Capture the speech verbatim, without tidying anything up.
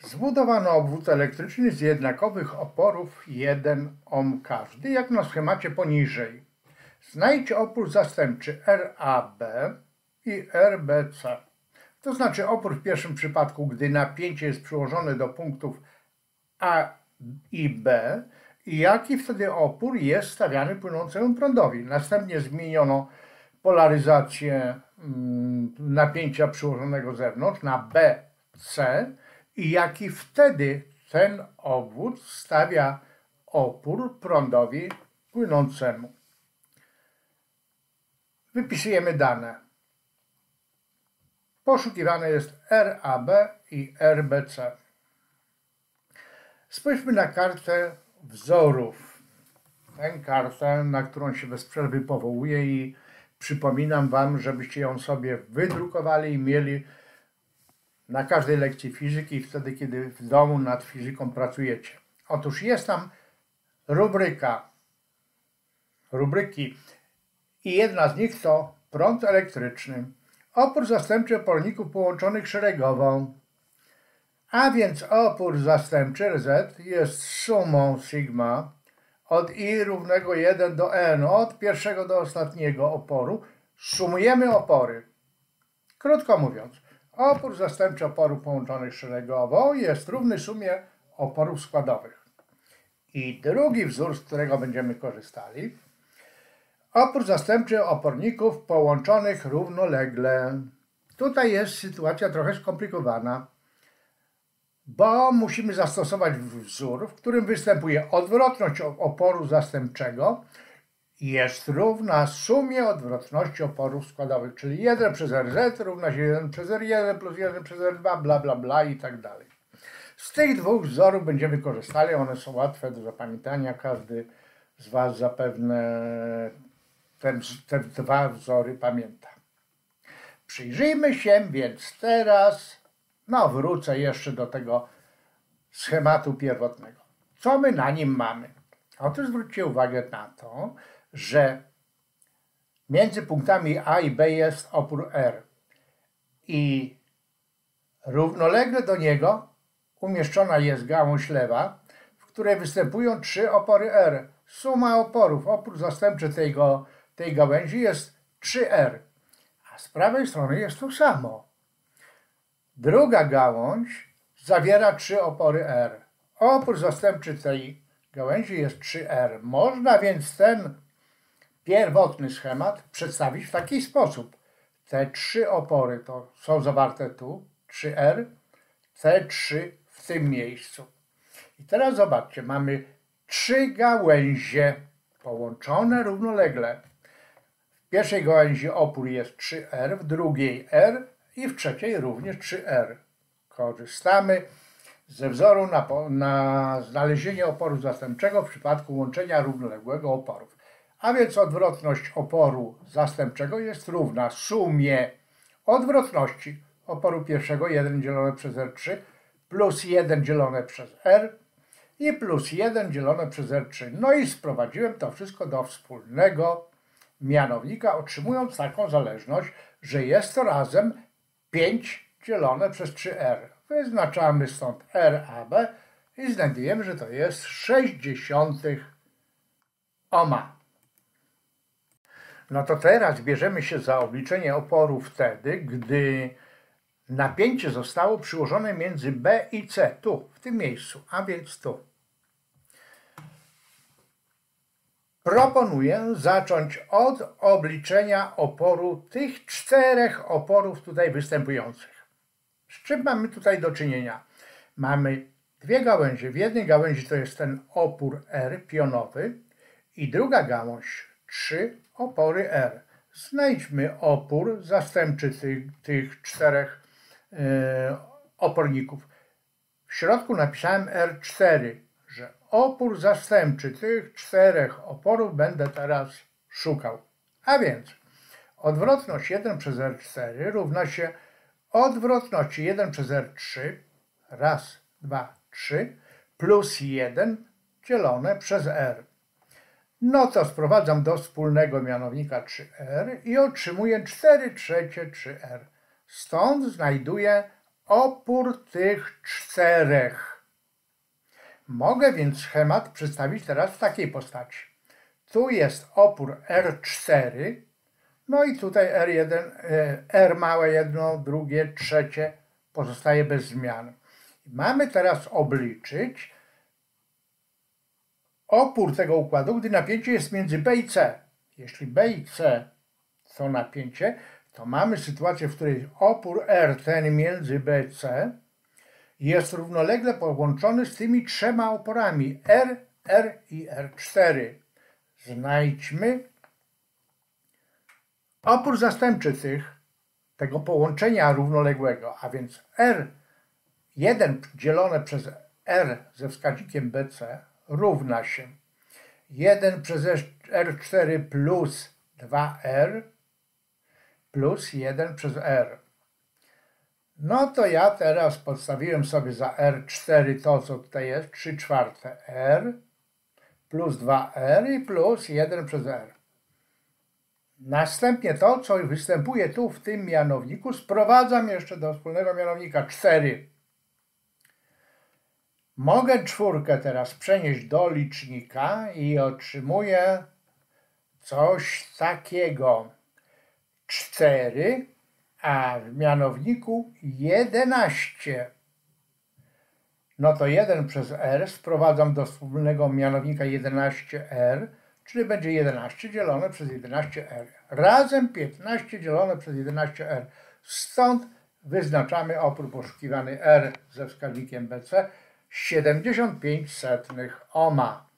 Zbudowano obwód elektryczny z jednakowych oporów jeden ohm każdy, jak na schemacie poniżej. Znajdź opór zastępczy R A B i R B C. To znaczy opór w pierwszym przypadku, gdy napięcie jest przyłożone do punktów A i B, i jaki wtedy opór jest stawiany płynącemu prądowi. Następnie zmieniono polaryzację napięcia przyłożonego z zewnątrz na B C i jaki wtedy ten obwód stawia opór prądowi płynącemu. Wypisujemy dane. Poszukiwane jest R A B i R B C. Spójrzmy na kartę wzorów. Tę kartę, na którą się bez przerwy powołuję i przypominam Wam, żebyście ją sobie wydrukowali i mieli na każdej lekcji fizyki, wtedy kiedy w domu nad fizyką pracujecie. Otóż jest tam rubryka, rubryki i jedna z nich to prąd elektryczny. Opór zastępczy oporników połączonych szeregowo. A więc opór zastępczy R Z jest sumą sigma od I równego jeden do N, od pierwszego do ostatniego oporu. Sumujemy opory. Krótko mówiąc, opór zastępczy oporów połączonych szeregowo jest równy sumie oporów składowych. I drugi wzór, z którego będziemy korzystali, opór zastępczy oporników połączonych równolegle. Tutaj jest sytuacja trochę skomplikowana, bo musimy zastosować wzór, w którym występuje odwrotność oporu zastępczego jest równa sumie odwrotności oporów składowych, czyli jeden przez R Z równa się jeden przez R jeden plus jeden przez R dwa, bla bla bla i tak dalej. Z tych dwóch wzorów będziemy korzystali, one są łatwe do zapamiętania, każdy z Was zapewne ten, te dwa wzory pamięta. Przyjrzyjmy się więc teraz, no wrócę jeszcze do tego schematu pierwotnego. Co my na nim mamy? Otóż zwróćcie uwagę na to, że między punktami A i B jest opór R i równolegle do niego umieszczona jest gałąź lewa, w której występują trzy opory R. Suma oporów, opór zastępczy tego, tej gałęzi jest trzy R, a z prawej strony jest to samo. Druga gałąź zawiera trzy opory R. Opór zastępczy tej gałęzi jest trzy R. Można więc ten pierwotny schemat przedstawić w taki sposób. Te trzy opory to są zawarte tu, trzy R, te trzy w tym miejscu. I teraz zobaczcie, mamy trzy gałęzie połączone równolegle. W pierwszej gałęzi opór jest trzy R, w drugiej R i w trzeciej również trzy R. Korzystamy ze wzoru na, na znalezienie oporu zastępczego w przypadku łączenia równoległego oporów. A więc odwrotność oporu zastępczego jest równa sumie odwrotności oporu pierwszego jeden dzielone przez R trzy plus jeden dzielone przez R i plus jeden dzielone przez R trzy. No i sprowadziłem to wszystko do wspólnego mianownika, otrzymując taką zależność, że jest to razem pięć dzielone przez trzy R. Wyznaczamy stąd R A B i znajdujemy, że to jest sześć dziesiątych ohma. No to teraz bierzemy się za obliczenie oporu wtedy, gdy napięcie zostało przyłożone między B i C, tu, w tym miejscu, a więc tu. Proponuję zacząć od obliczenia oporu tych czterech oporów tutaj występujących. Z czym mamy tutaj do czynienia? Mamy dwie gałęzie. W jednej gałęzi to jest ten opór R pionowy i druga gałąź, trzy opory R. Znajdźmy opór zastępczy tych, tych czterech yy, oporników. W środku napisałem R cztery, że opór zastępczy tych czterech oporów będę teraz szukał. A więc odwrotność jeden przez R cztery równa się odwrotności jeden przez R trzy, raz, dwa, trzy, plus jeden dzielone przez R. No to sprowadzam do wspólnego mianownika trzy R i otrzymuję cztery trzecie trzy R. Stąd znajduję opór tych czterech. Mogę więc schemat przedstawić teraz w takiej postaci. Tu jest opór R cztery, no i tutaj R jeden, R małe jedno, drugie, trzecie pozostaje bez zmian. Mamy teraz obliczyć opór tego układu, gdy napięcie jest między B i C. Jeśli B i C to napięcie, to mamy sytuację, w której opór R, ten między B i C, jest równolegle połączony z tymi trzema oporami R, R i R cztery. Znajdźmy opór zastępczy tych, tego połączenia równoległego, a więc R jeden dzielone przez R ze wskaźnikiem B C równa się jeden przez R cztery plus dwa R plus jeden przez R. No to ja teraz podstawiłem sobie za R cztery to, co tutaj jest, trzy czwarte R plus dwa R i plus jeden przez R. Następnie to, co występuje tu w tym mianowniku, sprowadzam jeszcze do wspólnego mianownika cztery. Mogę czwórkę teraz przenieść do licznika i otrzymuję coś takiego. cztery, a w mianowniku jedenaście. No to jeden przez R sprowadzam do wspólnego mianownika jedenaście R, czyli będzie jedenaście dzielone przez jedenaście R. Razem piętnaście dzielone przez jedenaście R. Stąd wyznaczamy opór poszukiwany R ze wskaźnikiem B C siedemdziesiąt pięć setnych ohma.